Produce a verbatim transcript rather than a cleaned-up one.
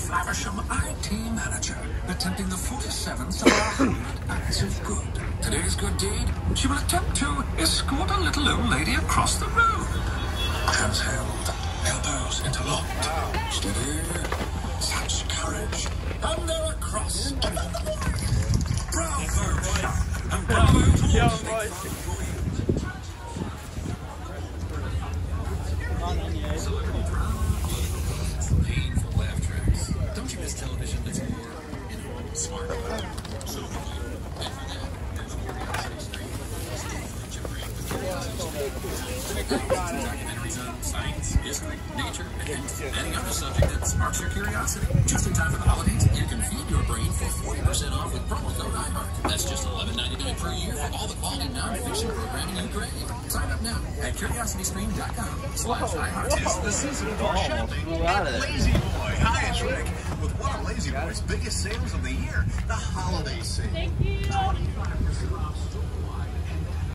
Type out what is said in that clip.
Flaversham I T manager, attempting the forty-seventh of our hundred acts of good. Today's good deed, she will attempt to escort a little old lady across the road. Hands held, elbows interlocked. Steady. Such courage. And they're across. Bravo, and bravo to all the painful laugh tracks. Don't you miss television that's more, you know, smart? So, and for that, there's Curiosity Stream. Documentaries on science, history, nature, and any other subject that sparks your curiosity. Just in time for the holidays, you can feed your brain for forty percent off with promo code iHeart. That's just eleven ninety-nine per year for all the quality non-fiction programming you crave. Sign up now at curiositystream dot com slash iHeart. It's the season for shopping at Lazy Boy. Hi, it's Rick with one of Lazy Boy's biggest sales of the year.